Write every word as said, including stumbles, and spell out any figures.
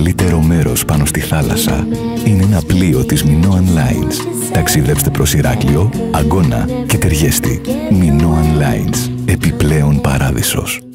καλύτερο μέρος πάνω στη θάλασσα είναι ένα πλοίο της Minoan Lines. Ταξιδέψτε προς Ηράκλειο, Αγκώνα και Τεργέστη. Minoan Lines. Επιπλέον παράδεισος.